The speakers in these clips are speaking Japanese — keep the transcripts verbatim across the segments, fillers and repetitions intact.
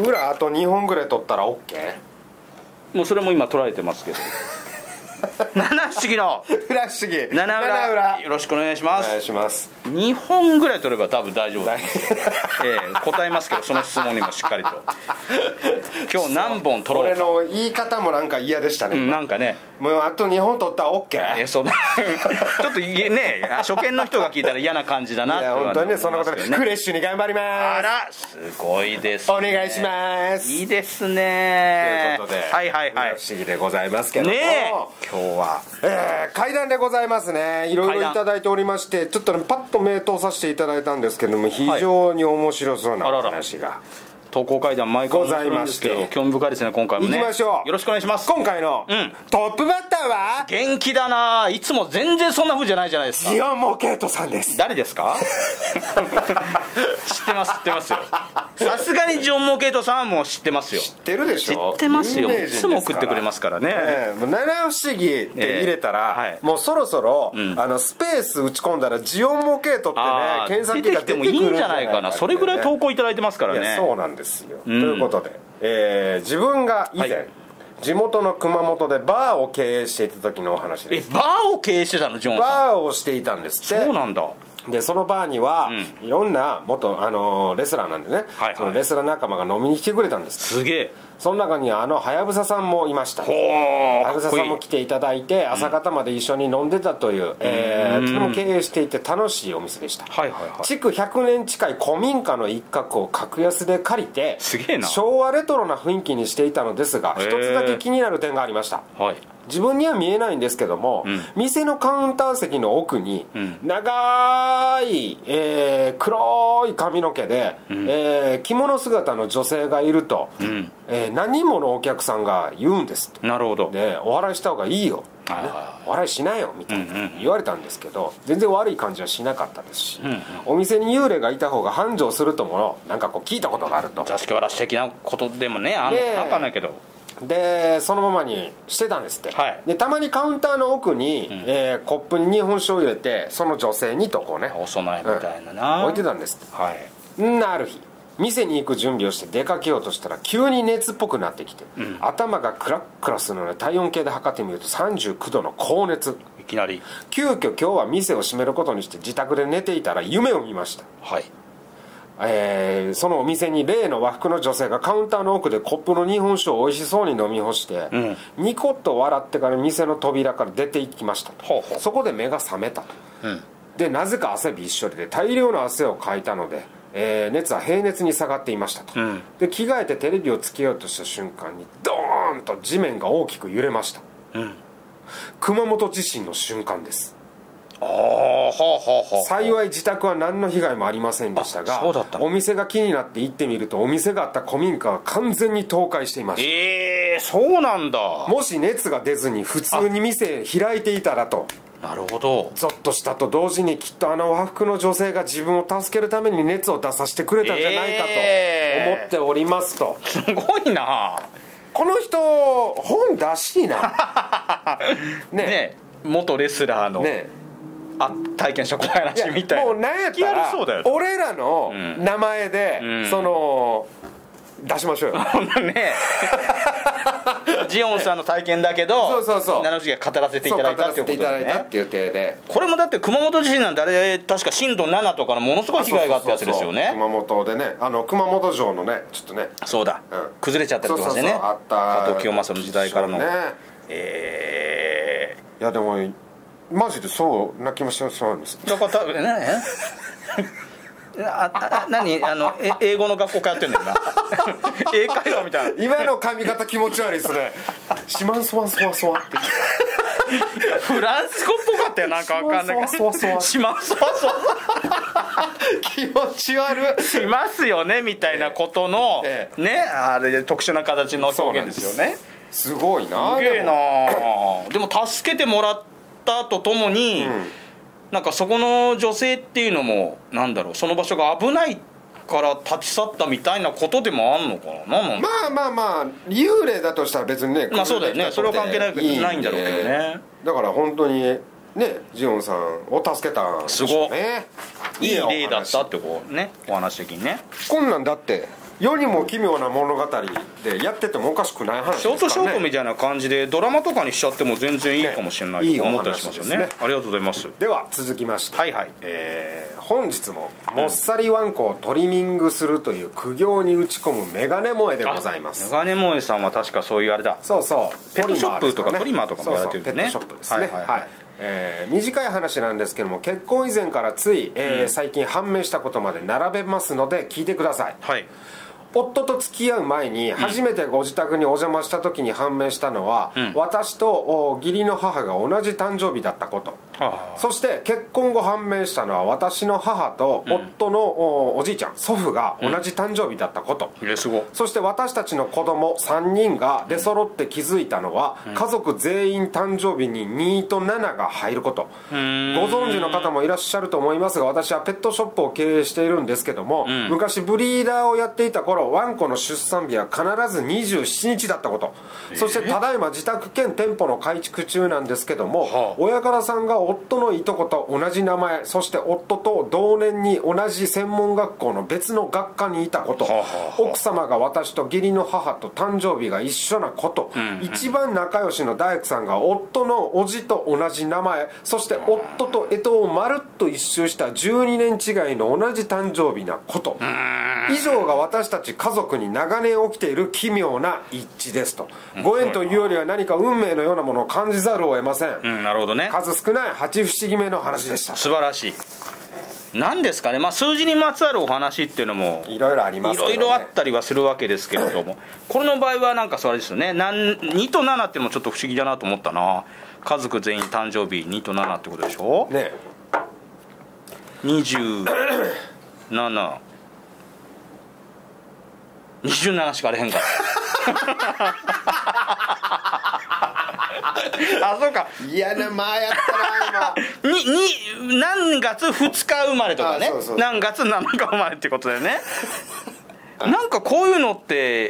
裏あとにほんぐらい取ったら オーケー？ もうそれも今取られてますけど七不思議の裏不思議七裏よろしくお願いします。 お願いします。 にほんぐらい取れば多分大丈夫です、ええ、答えますけどその質問にもしっかりと今日何本取ろう俺の言い方もなんか嫌でしたね、 うん、なんかねもうあとにほん取ったら オーケー？ えそうだちょっとね初見の人が聞いたら嫌な感じだなっていや本当にねそんなことで、 ね、 フレッシュに頑張ります。 あらすごいです、 ね、お願いします。 いいですね。 ということではいはいはい不思議でございますけども、 ね今日は、 えー、階段でございますね。いろいろいただいておりましてちょっとねパッと目通させていただいたんですけども非常に面白そうなお話が、はい投稿会談毎回面白いんですけど興味深いですね今回もね。 行きましょう。 よろしくお願いします。 今回の、うん、トップバッターは元気だないつも全然そんな風じゃないじゃないですか。 ジオンモケイトさんです。 誰ですか知ってます知ってますよ。さすがにジョン・モケイトさんも知ってますよ。 知ってるでしょ。 知ってますよ。いつも送ってくれますからね、 えー、七不思議って入れたら、えーはい、もうそろそろ、うん、あのスペース打ち込んだらジオン・モケイトってね検索結果出てくるんじゃないかって、ね、 出てきてもいいんじゃないかな。それぐらい投稿いただいてますからね。 いやそうなんですよ、うん、ということで、えー、自分が以前、はい、地元の熊本でバーを経営していた時のお話です。 えバーを経営してたのジョンさん。 バーをしていたんですって。 そうなんだ。 でそのバーには、うん、いろんな元、あのー、レスラーなんでね、はいはい、そのレスラー仲間が飲みに来てくれたんです。 すげえ。 その中にはあのはやぶささんもいました。はやぶささんも来ていただいて朝方まで一緒に飲んでたという、うんえー、とても経営していて楽しいお店でした。はいはいはい、築ひゃくねん近い古民家の一角を格安で借りてすげえな昭和レトロな雰囲気にしていたのですが一つだけ気になる点がありました。はい、自分には見えないんですけども、うん、店のカウンター席の奥に、うん、長い、えー、黒い髪の毛で、うんえー、着物姿の女性がいると、うんえー、何人ものお客さんが言うんですと。 なるほど。 でお笑いした方がいいよ、ね、お笑いしなよみたいな言われたんですけど、全然悪い感じはしなかったですし、うんうん、お店に幽霊がいた方が繁盛するともなんかこう聞いたことがあると。 座敷わらし的なことでもねあんのか分かんないけどでそのままにしてたんですって、はい、でたまにカウンターの奥に、うんえー、コップに日本酒を入れてその女性にとこうねお供えみたいなな、 うん、置いてたんですって、はい、んなある日店に行く準備をして出かけようとしたら急に熱っぽくなってきて、うん、頭がクラックラするので体温計で測ってみるとさんじゅうきゅうどの高熱。 いきなり急遽今日は店を閉めることにして自宅で寝ていたら夢を見ました。はいえー、そのお店に例の和服の女性がカウンターの奥でコップの日本酒を美味しそうに飲み干して、うん、ニコッと笑ってから店の扉から出て行きましたと。ほうほうそこで目が覚めたと、うん、でなぜか汗びっしょりで大量の汗をかいたので、えー、熱は平熱に下がっていましたと、うん、で着替えてテレビをつけようとした瞬間にドーンと地面が大きく揺れました、うん、熊本地震の瞬間です。あははは幸い自宅は何の被害もありませんでしたがお店が気になって行ってみるとお店があった古民家は完全に倒壊していました。 えー、そうなんだ。 もし熱が出ずに普通に店開いていたらと。 なるほど。 ゾッとしたと同時にきっとあの和服の女性が自分を助けるために熱を出させてくれたんじゃないかと思っておりますと、 えー、すごいなこの人本らしいなねね元レスラーのねあ体験した小話みたいな。 もう何やったら俺らの名前で、うん、その出しましょうよねジオンさんの体験だけどそうそうそう七不思議が語らせていただいたっていうことですね。 っていう体でこれもだって熊本地震なんてあれ確か震度ななとかのものすごい被害があったやつですよね。 熊本でねあの熊本城のねちょっとねそうだ、うん、崩れちゃったりとかしてね。そうそうそうあった加藤清正の時代からのねえー、いやでもマジでそうな気もしそうなんです。 だから多分ねああ何あのえ英語の学校通ってんだよな英会話みたいな。 今の髪型気持ち悪いですねシマンソワンソワソワってフランス語っぽかったよなんか分かんないけどシマンソワソワ気持ち悪いしますよねみたいなことの、ええ、ねあれ特殊な形の表現ですよね。 すごいな。 すげえな。でも助けてもらったとともに、うん、なんかそこの女性っていうのもなんだろうその場所が危ないから立ち去ったみたいなことでもあんのかな。なんなんだまあまあまあ幽霊だとしたら別にねまあそうだよねそれは関係ないないんだろうけどね。 だから本当にねジオンさんを助けたんでしょうね。 いい例だったってこうねお話的にね。 こんなんだって世にも奇妙な物語でやっててもおかしくない話ですからね。 ショートショートみたいな感じでドラマとかにしちゃっても全然いいかもしれない、ね、と思ったりしますよね。いいお話ですね。ありがとうございます。 では続きまして、 はいはい、 えー、本日ももっさりワンコをトリミングするという苦行に打ち込むメガネ萌えでございます。 メガネ萌えさんは確かそういうあれだ、 そうそうペットショップとかトリマーとかもやられてるんでね。 そうそうペットショップですね。はい、はいはい、えー、短い話なんですけども、結婚以前からつい、えーうん、最近判明したことまで並べますので聞いてください。はい。夫と付き合う前に初めてご自宅にお邪魔した時に判明したのは、うん、私と義理の母が同じ誕生日だったこと、はあ、そして結婚後判明したのは私の母と夫の お, おじいちゃん祖父が同じ誕生日だったこと、 うん、すごそして私たちの子供さんにんが出揃って気づいたのは、うん、家族全員誕生日ににとななが入ること。ご存知の方もいらっしゃると思いますが、私はペットショップを経営しているんですけども、うん、昔ブリーダーをやっていた頃ワンコの出産日は必ずにじゅうしちにちだったこと、えー、そしてただいま自宅兼店舗の改築中なんですけども、はあ、親方さんが夫のいとこと同じ名前、そして夫と同年に同じ専門学校の別の学科にいたこと、はあはあ、奥様が私と義理の母と誕生日が一緒なこと、うんうん、一番仲良しの大工さんが夫の叔父と同じ名前、そして夫と干支をまるっと一周したじゅうにねん違いの同じ誕生日なこと、以上が私たち家族に長年起きている奇妙な一致ですと。ご縁というよりは何か運命のようなものを感じざるを得ません。 うん、なるほどね。 数少ない八不思議目の話でした。 素晴らしい。何ですかね、まあ、数字にまつわるお話っていうのもいろいろありますけどね、 いろいろあったりはするわけですけれどもこれの場合はなんかそれですよね、にとななっていうのもちょっと不思議だなと思ったな。家族全員誕生日にとななってことでしょね。にじゅうななにじゅうななしかあれへんからあ、そうか、 嫌な間やったな今にに何月ふつか生まれとかね、そうそうそう、何月なのか生まれってことだよねなんかこういうのって、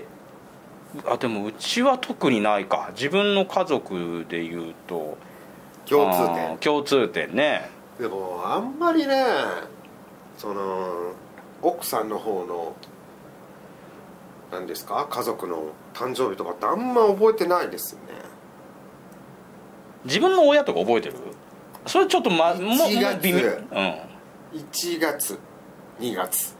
あ、でもうちは特にないか。自分の家族でいうと共通点共通点ね。 でもあんまりね、その奥さんの方の何ですか、家族の誕生日とかってあんま覚えてないですよね。 自分の親とか覚えてる？それちょっとまもいちがつ、 微妙、うん、 いちがつにがつ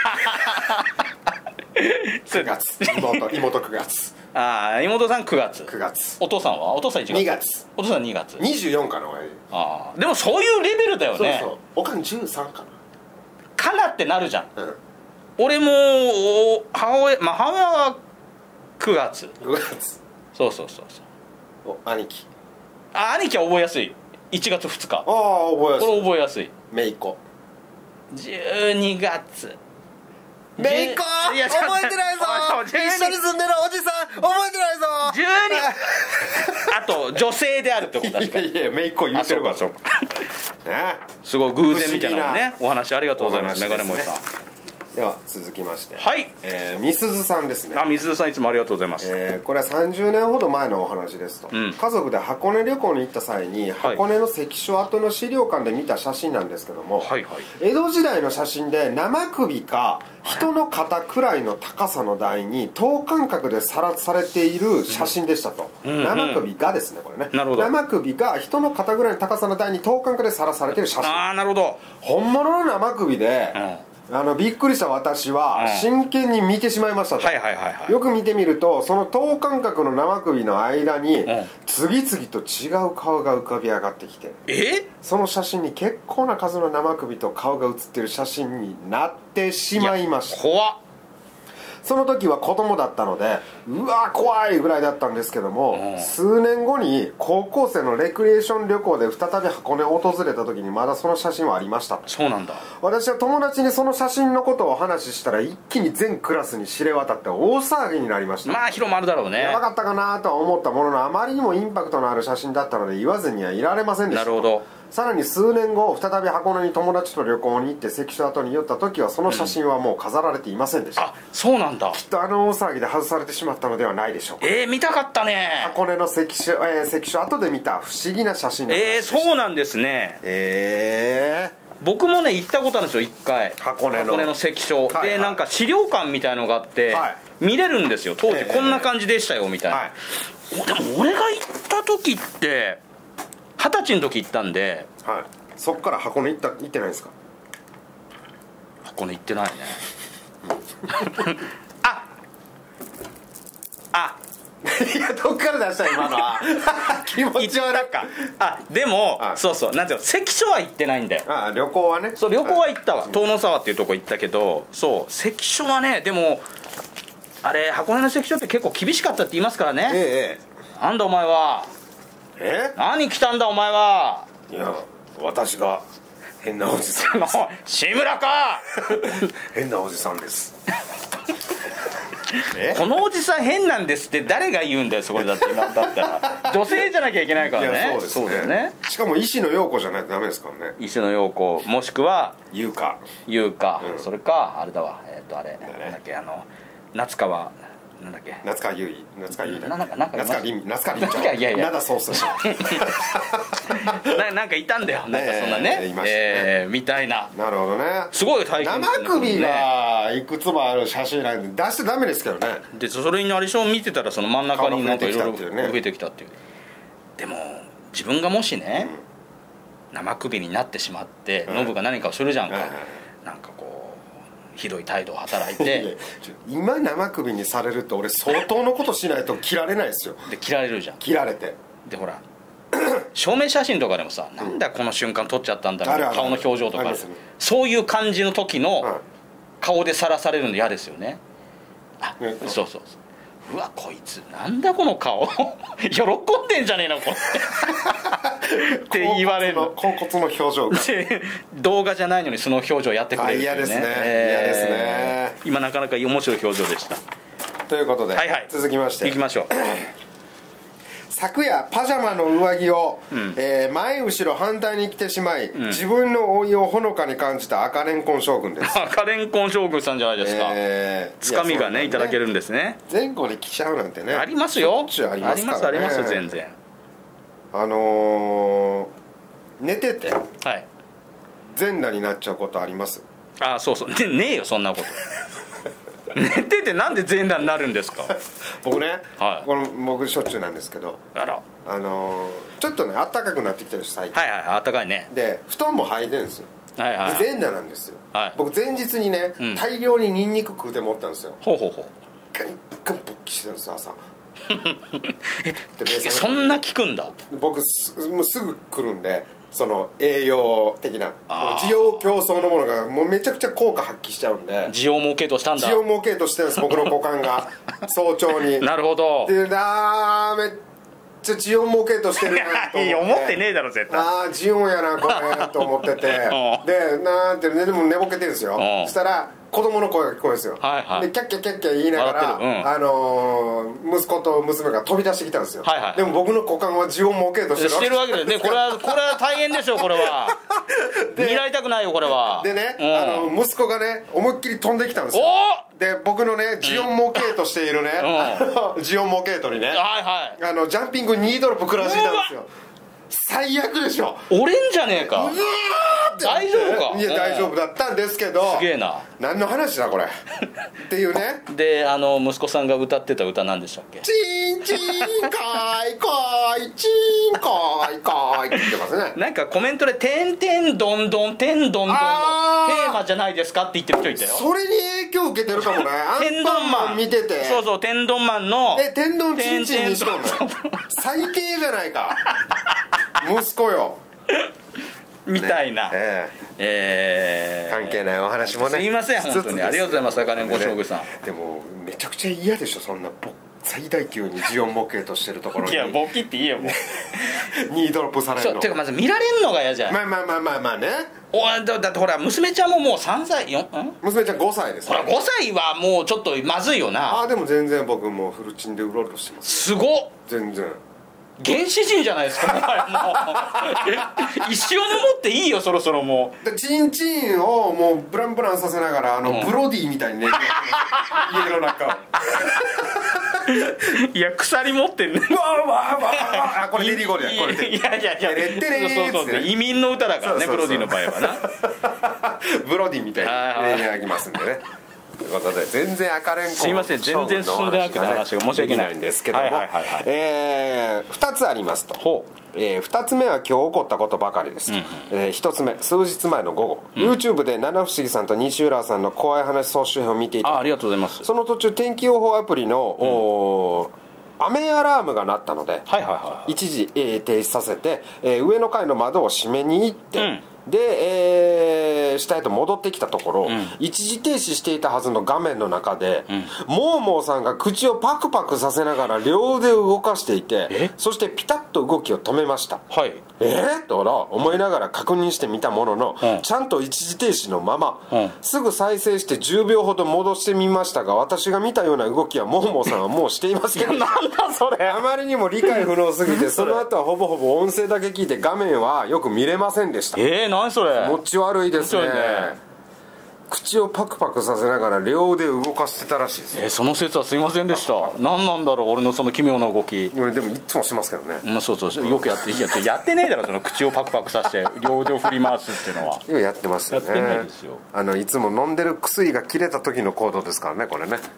くがつ妹妹くがつああ、妹さんくがつくがつ、 お父さんはお父さんいちがつにがつ、 お父さんにがつにじゅうよんかな。 ああ、でもそういうレベルだよね。 そうそう、おかんじゅうさんかなかなってなるじゃん、うん、俺も母親、まあ、母親はくがつくがつ、 そうそうそうそう、 お兄貴、 あ、兄貴は覚えやすい、いちがつふつか、 ああ覚えやすい、 これ覚えやすい。 姪っ子じゅうにがつ、 姪っ子覚えてないぞ一緒に住んでるおじさん覚えてないぞじゅうにあと女性であるってこと確かに。 いやいや姪っ子言ってるから、 そうかすごい偶然みたいなのね、お話ありがとうございます、メガネ萌えさん。 では続きまして、 はい、 えー、みすずさんですね。 あ、みすずさんいつもありがとうございます。 えー、これはさんじゅうねんほど前のお話ですと、うん、家族で箱根旅行に行った際に箱根の関所跡の資料館で見た写真なんですけども、はいはい、江戸時代の写真で生首か人の肩くらいの高さの台に等間隔でさらされている写真でしたと、うん、生首がですね、これね、なるほど、生首が人の肩ぐらいの高さの台に等間隔でさらされている写真。 ああ、なるほど。 本物の生首で、うん、あのびっくりした私は真剣に見てしまいましたと、よく見てみるとその等間隔の生首の間に次々と違う顔が浮かび上がってきて、えその写真に結構な数の生首と顔が写ってる写真になってしまいました。 怖っ。 その時は子供だったのでうわ怖いぐらいだったんですけども、うん、数年後に高校生のレクリエーション旅行で再び箱根を訪れた時にまだその写真はありました。 そうなんだ。 私は友達にその写真のことをお話ししたら一気に全クラスに知れ渡って大騒ぎになりました。 まあ広まるだろうね。 やばかったかなとは思ったもののあまりにもインパクトのある写真だったので言わずにはいられませんでした。 なるほど。 さらに数年後再び箱根に友達と旅行に行って関所跡に寄った時はその写真はもう飾られていませんでした、うん、 あ、そうなんだ。 きっとあの大騒ぎで外されてしまったのではないでしょうか。 えー、見たかったね。 箱根の関所、えー、関所跡で見た不思議な写真です。 えー、そうなんですね。 えー僕もね行ったことあるんですよ、一回。 箱根の箱根の関所、 はいはい、 でなんか資料館みたいのがあって、はい、見れるんですよ当時、こんな感じでしたよみたいな、はい、でも俺が行った時って二十歳の時行ったんで、 はい、そっから箱根行った行ってないんですか？ 箱根行ってないねああいやどっから出した今のは気持ち悪いか。 あでもあそうそうなんていうの、関所は行ってないんだよ。 あ旅行はね。 そう旅行は行ったわ、遠野沢っていうとこ行ったけど、そう関所はね、でもあれ箱根の関所って結構厳しかったって言いますからね。 ええなんだお前は、 え何来たんだお前は。 いや私が変なおじさん志村か変なおじさんですこのおじさん変なんですって誰が言うんだよ、そこで。だって今だったら女性じゃなきゃいけないからね。 いやそうですね、そうだよね。しかも石野陽子じゃないとダメですからね。 石野陽子もしくは優香優香、うん、それかあれだわ、えっ、ー、とあれなんだっけ、あの夏川なんだっけ、 夏川優衣、夏川優衣、 なんかなんか夏川凛夏川凛ちゃん、 いやいやいやなんだそうそうな, なんかいたんだよ、なんかそんなね、えー、いましたね、えー、みたいな。 なるほどね。すごい体験ですね。 生首がいくつもある写真なんで出してダメですけどね。 でそれにナレーション見てたらその真ん中になんかいろいろ増えてきたっていう。でも自分がもしね、うん、生首になってしまってノブが何かをするじゃんか、はいはいはい、なんかこうひどい態度を働いて今生首にされると俺相当のことしないと切られないですよ。 で切られるじゃん。 切られてでほら証明写真とかでもさ、なんだこの瞬間撮っちゃったんだみたいな、顔の表情とか、ね、そういう感じの時の顔でさらされるの嫌ですよね。あ、ね、そうそうそう、うわこいつなんだこの顔喜んでんじゃねえのこれって言われる。 甲骨の表情が動画じゃないのにその表情やってくれるっていうね。 嫌ですね、 えー、 嫌ですね。 今なかなか面白い表情でした。 ということで、はいはい、続きましていきましょう昨夜パジャマの上着を、うんえー、前後ろ反対に着てしまい、うん、自分の老いをほのかに感じた赤レンコン将軍です。 赤レンコン将軍さんじゃないですか、えー、つかみが ね, ねいただけるんですね。 前後に着ちゃうなんてねありますよ。 しょっちゅうありますからね。 ありますあります全然。あのー、寝てて、はい、全裸になっちゃうことあります？ あそうそう ね, ねえよそんなこと寝ててなんで全裸になるんですか僕ね、はい、この僕しょっちゅうなんですけど、あらあのー、ちょっとね暖かくなってきてるし最近。 はいはい暖かいね。 で布団も履いてるんですよ、はいはいはい、全裸なんですよ、はい、僕前日にね、うん、大量にニンニク食うて持ったんですよ。 ほうほうほう。 ガンガン勃起してるんですよ朝えそんな効くんだ。 僕 す, もうすぐ来るんで、その栄養的な需要競争のものがもうめちゃくちゃ効果発揮しちゃうんで。 需要儲けとしたんだ。 需要儲けとしてるんです僕の股間が早朝になるほど。 であーめっちゃ需要儲けとしてるなと思っていや思ってねえだろ絶対。 ああ需要やなこれと思っててでなんて、ね、でも寝ぼけてるんですよ。そしたら子供の声が聞こえるんですよ、はいはい、でキャッキャキャッキャ言いながら、うん、あのー、息子と娘が飛び出してきたんですよ、はいはい、でも僕の股間は自音設けとしてるしてるわけでねこれはこれは大変ですよこれは見られたくないよこれは。 でね、うん、あの息子がね思いっきり飛んできたんですよ。で僕のねジオン模型としているね、うん、ジオン模型とにね、はいはい、あのジャンピングにドロップ食らわしていたんですよ。最悪でしょ。 折れんじゃねえか。うわ大丈夫か。 いや大丈夫だったんですけど、 すげえな何の話だこれっていうね。 であの息子さんが歌ってた歌何でしたっけ。 チンチンカイカイチンカイカイって言ってますね。 なんかコメントで「てんてんどんどんてんどんどん」のテーマじゃないですかって言ってる人いたよ。 それに影響受けてるかもね。 天丼マン見てて、 そうそう天丼マンのえ天丼チンチンにしろんの最低じゃないか息子よみたいな、ねえーえー、関係ないお話もねすいません本当にありがとうございます赤レンコ将軍さん、ね、 でもめちゃくちゃ嫌でしょそんな最大級にジオン模型としてるところにいやボキって言えよもうにドロップされるの。 てかまず見られんのが嫌じゃん。 まあまあまあまあまあね。 おだ, だってほら娘ちゃんももうさんさいよん娘ちゃんごさいです、 ね、ほらごさいはもうちょっとまずいよな。 あでも全然僕もうフルチンでうろうろしてます。 すごっ。 全然原始人じゃないですかもう一生のもっていいよそろそろもう。チンチンをもうブランブランさせながらあの、うん、ブロディみたいにね家の中をいや鎖持ってんね。 わーわーわーあこれレディーゴールやこれいやいやいや、 レッテレーそうそうそう、移民の歌だからね、 そうそうそうブロディの場合はな。 ブロディみたいにやりますんでね。ということで全然赤レンコンすいません全然進んでなくて話が申し訳ないんですけども、 はいはいはいはい、 えー、ふたつありますと。 ほう、 えー、ふたつめは今日起こったことばかりです、うんうん、えー、ひとつめ数日前の午後、うん、YouTube で七不思議さんと西浦さんの怖い話総集編を見ていた。 あ, ありがとうございます。 その途中天気予報アプリの、うん、雨アラームが鳴ったので、はいはいはい、一時、えー、停止させて、えー、上の階の窓を閉めに行って、うん、で、えー、下へと戻ってきたところ、うん、一時停止していたはずの画面の中で、うん、モーモーさんが口をパクパクさせながら両腕を動かしていて、そしてピタッと動きを止めました。はい、えー、と思いながら確認してみたものの、うん、ちゃんと一時停止のまま、うん、すぐ再生してじゅうびょうほど戻してみましたが、私が見たような動きはモーモーさんはもうしていません。なんだそれ。あまりにも理解不能すぎてその後はほぼほぼ音声だけ聞いて画面はよく見れませんでした。 えー、何それ。 持ち悪いですね。口をパクパクさせながら両腕を動かしてたらしいです。 えー、その説はすいませんでした。何なんだろう俺のその奇妙な動き。 でもいつもしますけどね。 まあ、そうそうよくやっていややってねえだろその口をパクパクさせて両腕を振り回すっていうのは。 いややってますよね。 やってないですよ。 あのいつも飲んでる薬が切れた時の行動ですからねこれね。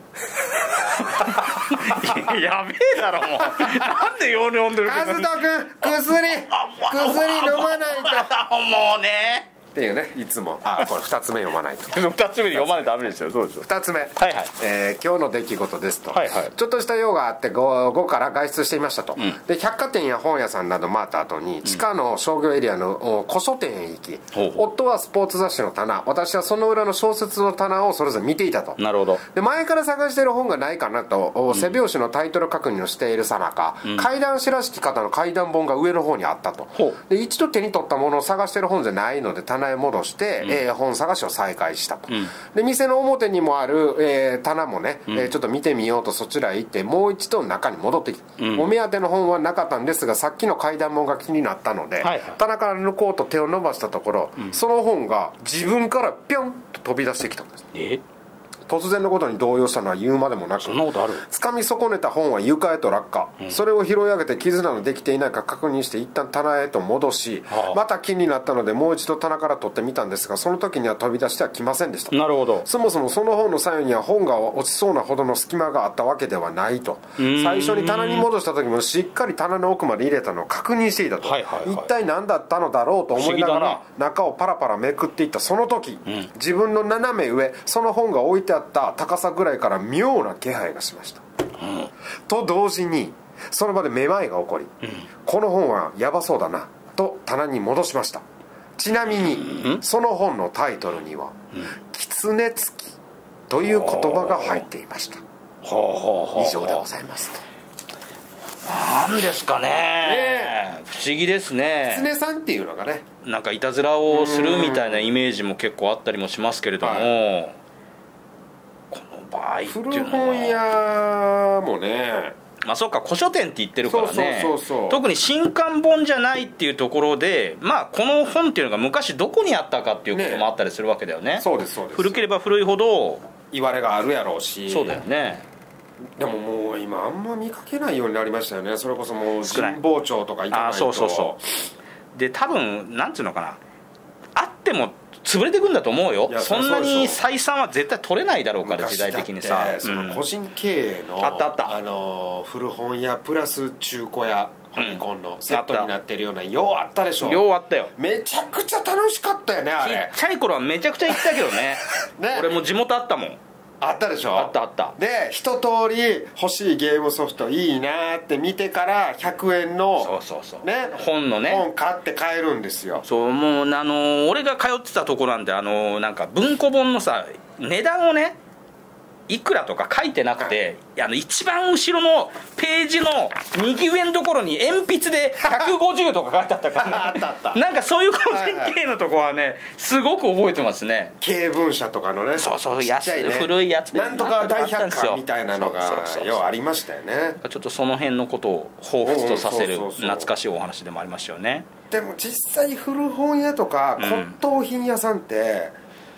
やべえだろもう。なんでよう飲んでるかずとくん薬薬飲まないと。 もうねっていうねいつも。あこれふたつめ読まないと。 ふたつめで読まないとダメですよ。そうですよ。 ふたつめ、はいはい、 えー、今日の出来事ですと、 はいはい、 ちょっとした用があって午後から外出していましたと、うん、で百貨店や本屋さんなど回った後に地下の商業エリアの古書店へ行き、うん、夫はスポーツ雑誌の棚、私はその裏の小説の棚をそれぞれ見ていたと。なるほど。で前から探している本がないかなと、うん、背表紙のタイトル確認をしているさなか、うん、怪談師らしき方の怪談本が上の方にあったと。で一度手に取ったものを探している本じゃないので棚へ戻して、うんえー、本探しを再開したと、うん、で店の表にもある、えー、棚もね、うんえー、ちょっと見てみようとそちらへ行ってもう一度中に戻ってきた、うん、お目当ての本はなかったんですがさっきの怪談本が気になったので、はいはい、棚から抜こうと手を伸ばしたところ、うん、その本が自分からピョンと飛び出してきたんです。え突然のことに動揺したのは言うまでもなく、 そんなことある？ 掴み損ねた本は床へと落下、うん、それを拾い上げて傷などできていないか確認して一旦棚へと戻し、はあ、また気になったのでもう一度棚から取ってみたんですがその時には飛び出してはきませんでした。 なるほど。 そもそもその本の左右には本が落ちそうなほどの隙間があったわけではないと。最初に棚に戻した時もしっかり棚の奥まで入れたのを確認していたと、はいはいはい、一体何だったのだろうと思いながら中をパラパラめくっていったその時、うん、自分の斜め上その本が置いてあった高さぐらいから妙な気配がしました、うん、と同時にその場でめまいが起こり、うん、この本はヤバそうだなと棚に戻しました。ちなみに、うん、その本のタイトルには「狐つき」という言葉が入っていました。以上でございますと。 なんですかね、ね不思議ですね。 狐さんっていうのがねなんかいたずらをするみたいなイメージも結構あったりもしますけれども、はい場合っていうのは古本屋もねまあそうか古書店って言ってるからね。そうそうそうそう特に新刊本じゃないっていうところでまあこの本っていうのが昔どこにあったかっていうこともあったりするわけだよね。 ねそうですそうです。 古ければ古いほど言われがあるやろうし。 そうだよね。 でももう今あんま見かけないようになりましたよね。それこそもう神保町とか行かないと。あそうそうそうで多分なんていうのかなあっても潰れていくんだと思うよ。そんなに採算は絶対取れないだろうから時代的にさ。 その個人経営の、 うん、あったあったあの古本屋プラス中古屋ファミコンのセットになってるような、うん、ようあったでしょ。 ようあったよ。 めちゃくちゃ楽しかったよねあれ。 ちっちゃい頃はめちゃくちゃ行ったけどねね俺も地元あったもん。 あったでしょ。 あったあった。 で一通り欲しいゲームソフトいいなって見てからひゃくえんのそうそうそう、 ね、 本のね本買って買えるんですよ。 そうもうあの俺が通ってたとこなんであのなんか文庫本のさ値段をねいくらとか書いてなくて、はい、あの一番後ろのページの右上のところに鉛筆でひゃくごじゅうとか書いてあったから、ね、 あったあったなんかそういう個人経営のとこはねすごく覚えてますね。 経文社とかのねそうそうちっちゃい、ね、 古いやつでなんとか大百科みたいなのがようありましたよね。 ちょっとその辺のことを彷彿とさせる懐かしいお話でもありましたよね。 でも実際古本屋とか骨董品屋さんって、うん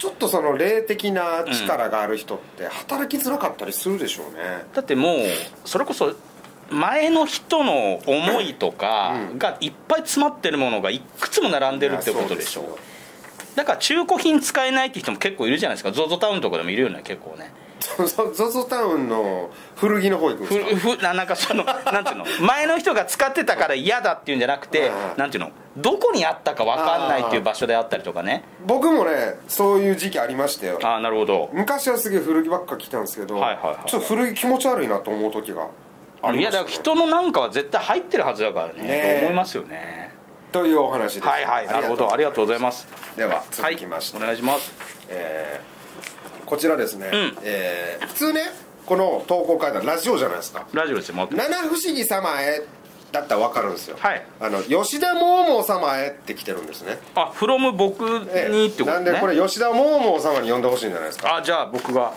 ちょっとその霊的な力がある人って働きづらかったりするでしょうね、 うん、だってもうそれこそ前の人の思いとかがいっぱい詰まってるものがいくつも並んでるってことでしょう。だから中古品使えないって人も結構いるじゃないですか。 ゾゾ タウンとかでもいるよね、結構ね。 ゾゾ タウンの古着の方行くんですか？ ふななんかそのなんていうの前の人が使ってたから嫌だっていうんじゃなくて、なんていうのどこにあったか分かんないっていう場所であったりとかね。 僕もねそういう時期ありましたよ。 ああなるほど。 昔はすげえ古着ばっか着たんですけど、はいはいはい、ちょっと古着気持ち悪いなと思う時がありました、ね、いやだから人のなんかは絶対入ってるはずだからね、ねと思いますよね。 というお話です。 はいはい、なるほど、ありがとうございます。 では続きまして、 はい、お願いします。 えー、こちらですね、うん、えー、普通ねこの投稿会談ラジオじゃないですか。 ラジオですよ。 七不思議様へだったら分かるんですよ。 はい。 あの吉田桃々様へって来てるんですね。 あ、フロム僕にってことね。 なんでこれ吉田桃々様に呼んでほしいんじゃないですか。 あ、じゃあ僕が、はい、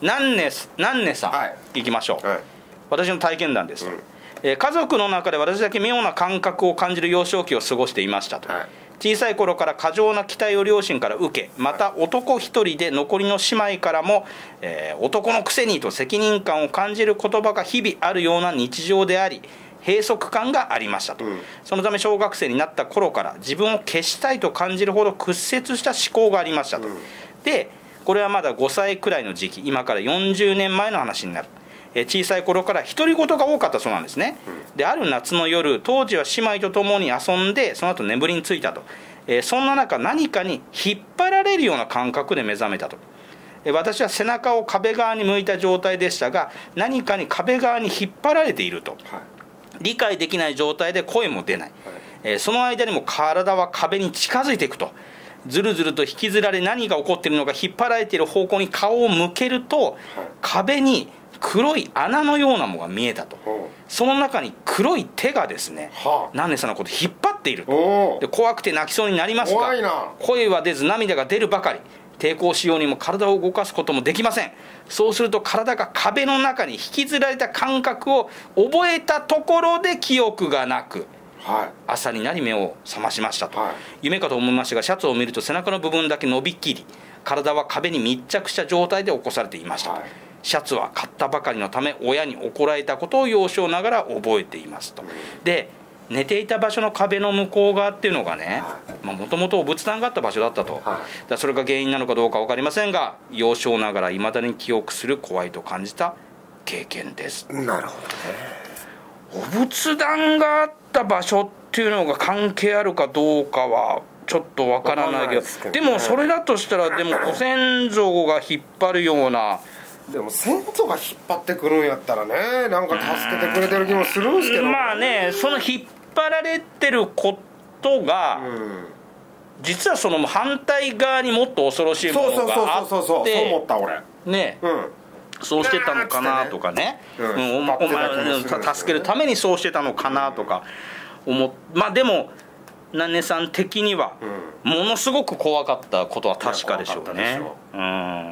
なんねなんねさん、はい、行きましょう、はい、私の体験談です、うん、えー、家族の中で私だけ妙な感覚を感じる幼少期を過ごしていましたと、はい、小さい頃から過剰な期待を両親から受け、また男一人で残りの姉妹からも、えー、男のくせにと責任感を感じる言葉が日々あるような日常であり、閉塞感がありましたと、うん、そのため小学生になった頃から自分を消したいと感じるほど屈折した思考がありましたと、うん、でこれはまだごさいくらいの時期、今からよんじゅうねんまえの話になる。小さい頃から独り言が多かったそうなんですね、うん、である夏の夜、当時は姉妹と共に遊んでその後眠りについたと、えー、そんな中何かに引っ張られるような感覚で目覚めたと、えー、私は背中を壁側に向いた状態でしたが、何かに壁側に引っ張られていると、はい、理解できない状態で声も出ない、はい、えー、その間にも体は壁に近づいていくと、ずるずると引きずられ何が起こっているのか引っ張られている方向に顔を向けると、はい、壁に黒い穴のようなものが見えたと、その中に黒い手がですね、はあ、なんでそんなこと引っ張っていると、で怖くて泣きそうになりますが声は出ず涙が出るばかり、抵抗しようにも体を動かすこともできません。そうすると体が壁の中に引きずられた感覚を覚えたところで記憶がなく、はい、朝になり目を覚ましましたと、はい、夢かと思いましたがシャツを見ると背中の部分だけ伸びきり、体は壁に密着した状態で起こされていましたと、はい、シャツは買ったばかりのため親に怒られたことを幼少ながら覚えていますと、うん、で寝ていた場所の壁の向こう側っていうのがね、もともとお仏壇があった場所だったと、はい、だそれが原因なのかどうか分かりませんが、幼少ながらいまだに記憶する怖いと感じた経験です。 なるほどね。お仏壇があった場所っていうのが関係あるかどうかはちょっと分からないけど、でけどね、でもそれだとしたらでもご先祖が引っ張るような、 でも先祖が引っ張ってくるんやったらね、なんか助けてくれてる気もするんですけど、 まあね、その引っ張られてることが、うん、実はその反対側にもっと恐ろしいものがあって、そうそうそうそうそうそう思った俺ね、うん、そうしてたのかなとかね、うん、お前助けるためにそうしてたのかなとか思っ、まあでもナネさん的にはものすごく怖かったことは確かでしょうね。うん、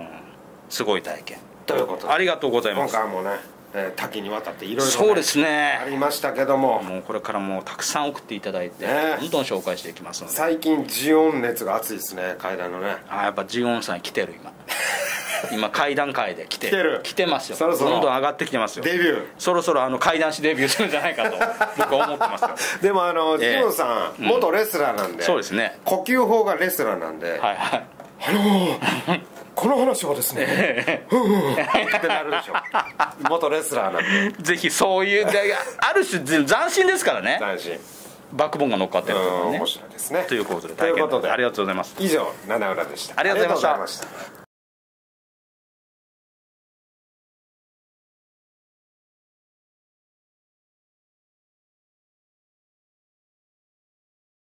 すごい体験ということでありがとうございます。 今回もね、えー、多岐にわたっていろいろ、ね、 そうですね、 ありましたけども、 もうこれからもたくさん送っていただいて、ね、どんどん紹介していきますので。 最近ジオン熱が熱いですね、階段のね。 あ、やっぱジオンさん来てる今今階段階で来て来てる来てますよ。 そろそろどんどん上がってきてますよ。 デビューそろそろあの階段師デビューするんじゃないかと僕は思ってますよでもあの、えー、ジオンさん元レスラーなんで、うん、 そうですね、 呼吸法がレスラーなんで、はいはい、あのーこの話はですねうんうんってなるでしょ元レスラーなんでぜひそういうある種斬新ですからね。 斬新バックボーンが乗っかってるところね。 面白いですね。 ということでということでありがとうございます。 以上七浦でした。 ありがとうございました。